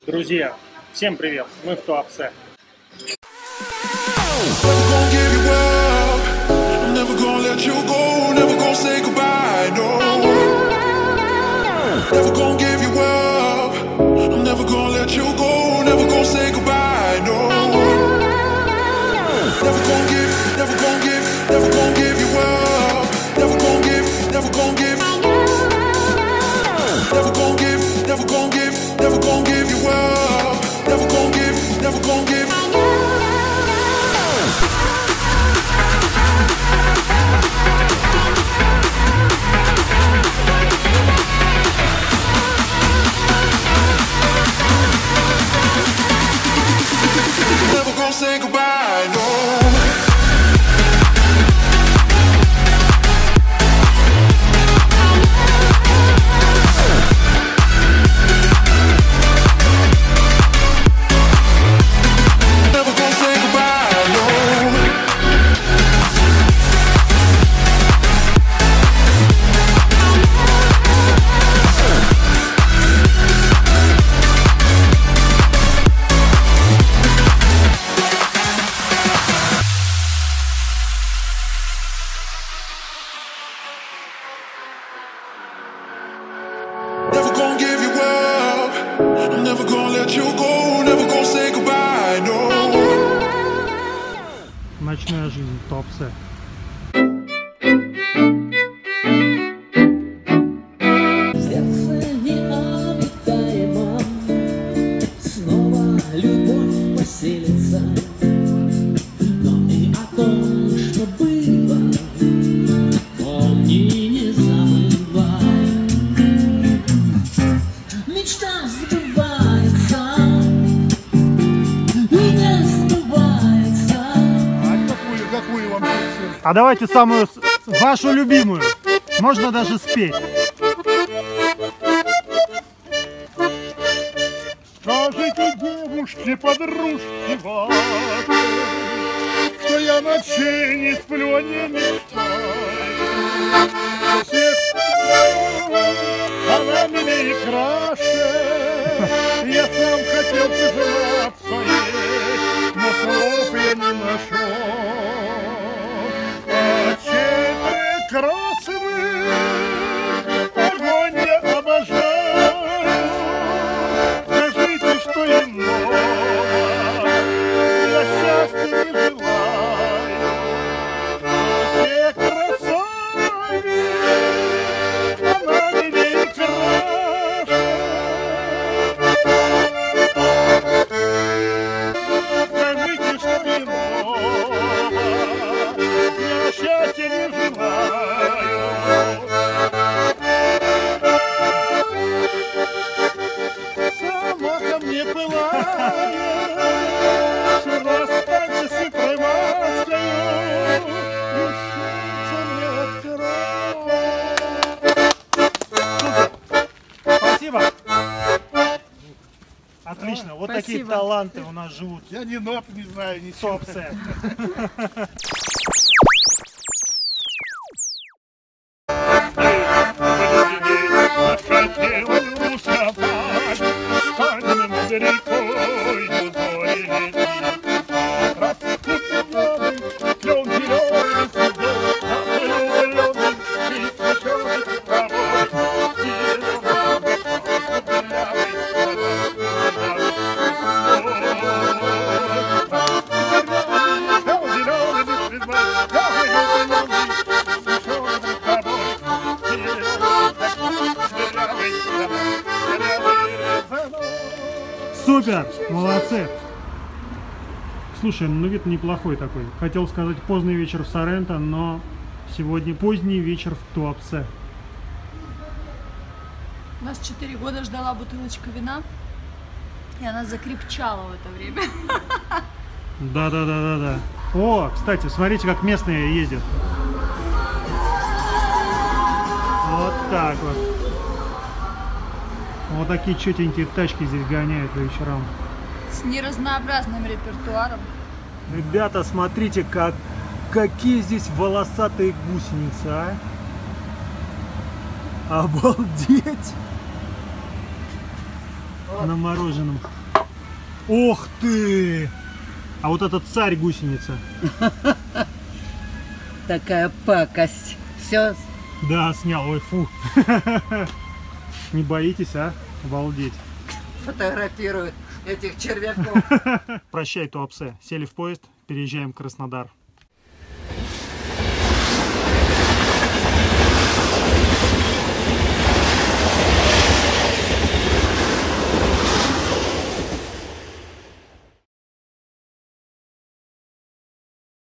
Друзья, всем привет! Мы в Туапсе. Say goodbye, no. Never gonna give you up. I'm never gonna let you go. Never gonna say goodbye, no. Ночная жизнь в Туапсе. Сердце необитаемо, снова любовь поселится, но и о том, что было, помни, не забывай. Мечта сбывается и не сбывается. Какую вам песню? А давайте самую вашу любимую. Можно даже спеть. Скажите, девушки, подружки ваши, что я ночей не сплю, а не мечтаю. Всех она милее и краше. Я сам хотел признаться ей, но слов я не нашел. Очей прекрасный огонь я обожаю. Скажите, что иного я счастья не желаю. Все красавиц, она милее и краше. Скажите, что иного я счастья не желаю. Сама ко мне пылает, расстанься с хитрой маской, и сердце мне открой. Спасибо. Отлично. Вот такие Спасибо. таланты у нас живут Я ни нот не знаю, в ничего. Туапсе. Супер! Молодцы! Слушай, ну вид неплохой такой. Хотел сказать поздний вечер в Соренто, но сегодня поздний вечер в Туапсе. Нас 4 года ждала бутылочка вина, и она закрепчала в это время. Да. О, кстати, смотрите, как местные ездят. Вот так вот. Вот такие чётенькие тачки здесь гоняют по вечерам. С неразнообразным репертуаром. Ребята, смотрите, какие здесь волосатые гусеницы, а? Обалдеть! На мороженом. Ох ты! А вот этот царь гусеница. Такая пакость. Все, Да, снял. Ой, фу. Не боитесь, а? Обалдеть. фотографируют этих червяков. Прощай, Туапсе. Сели в поезд, переезжаем в Краснодар.